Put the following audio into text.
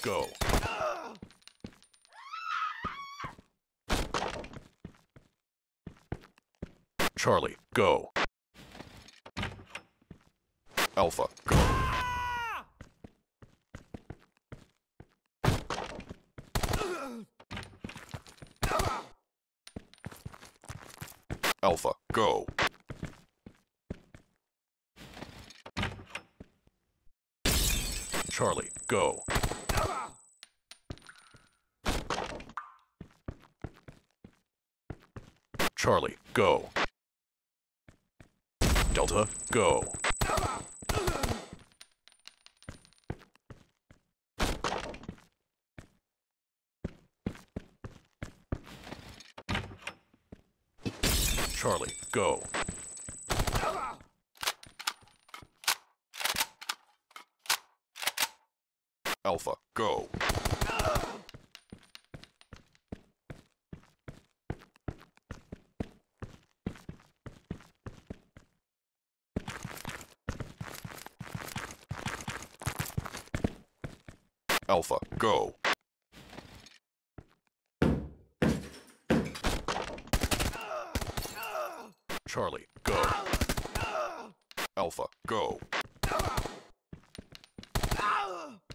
go. Charlie, go. Alpha, go. Alpha, go. Charlie, go. Charlie, go. Delta, go. Charlie, go. Alpha, go. Alpha, go. Charlie, go. Alpha, go.